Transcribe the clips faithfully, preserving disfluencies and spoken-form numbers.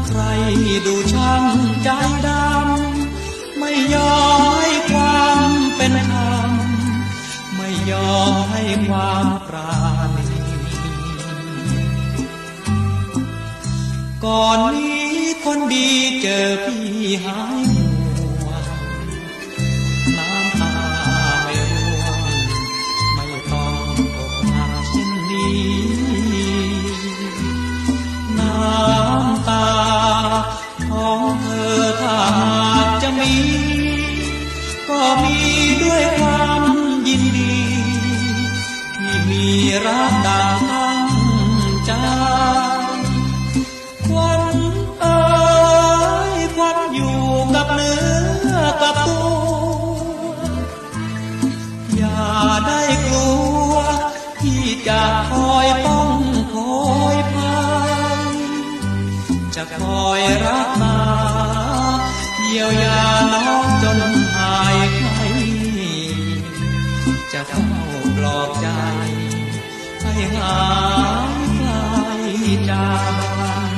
ใครดูช่างใจดำไม่ยอมให้ความเป็นธรรมไม่ยอมให้ความปราณีก่อนนี้คนดีเจอพี่หายมัวน้ำตาไม่ร่วงไม่ต้องอกหักเช่นนี้น้ำตาของเธอถ้าหากจะมีก็มีด้วยความยินดีที่มีรักดังตั้งใจควันเอ่ยควันอยู่กับเนื้อกับตัวอย่าได้กลัวที่จะคอยป้องคอยพายจะคอยรักษาเยียวยาน้องจนหายไข้จะเฝ้าปลอบใจให้หายคลายจาก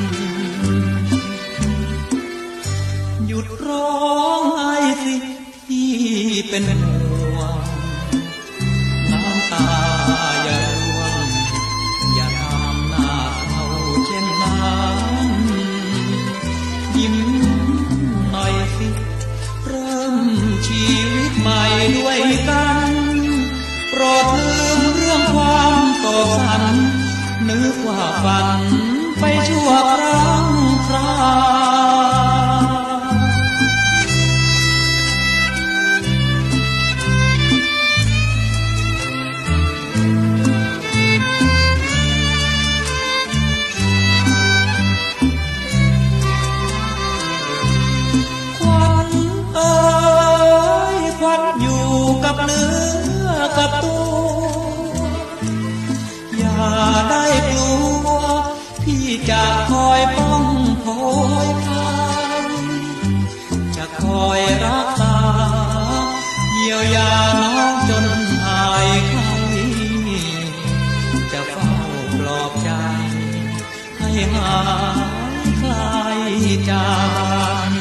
หยุดร้องไห้สิที่เป็นห่วงน้ำตาอย่าร่วงอย่าทำหน้าเศร้าเช่นนั้นยิ้มหน่อยสิเริ่มชีวิตใหม่ด้วยกันโปรดลืมเรื่องความโศกสันนึกว่าฝันไปชั่วครั้งคราวควันเอ่ยควันอยู่กับเนื้อกับตัวอย่าได้กลัวพี่จะคอยป้องคอยพายจะคอยรักษาเยียวยาน้องจนหายไข้จะเฝ้าปลอบใจให้หายคลายจาก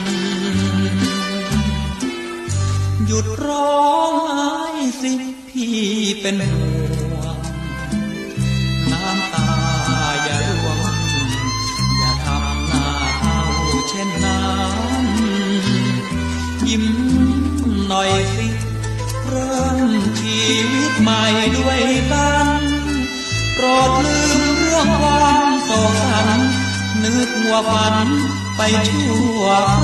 หยุดร้องไห้สิพี่เป็นห่วงน้ำตาอย่าร่วงอย่าทำหน้าเศร้าเช่นนั้นยิ้มหน่อยสิเริ่มชีวิตใหม่ด้วยกันโปรดลืมเรื่องความโศกสันนึกว่าฝันไปชั่ว